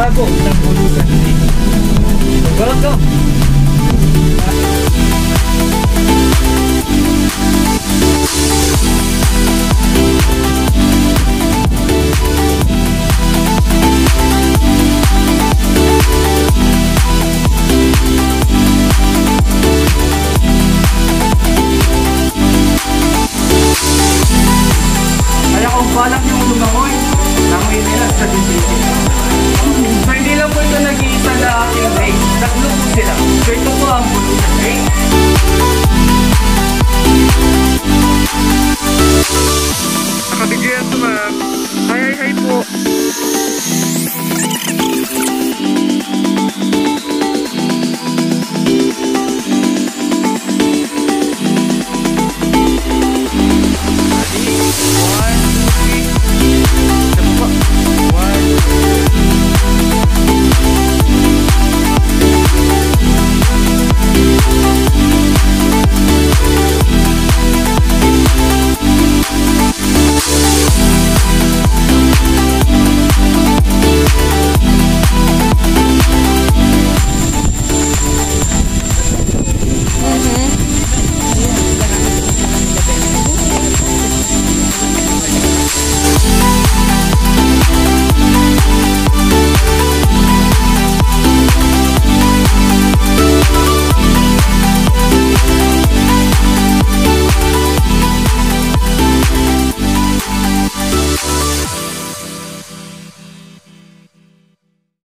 bago ng Bulusan Lake. Welcome! Kaya kung balak yung lumangoy, langoy nila sa Bulusan. So hindi lang po ito nag-iisa na aking lake. Tatlo po sila. So ito po ang Bulusan Lake.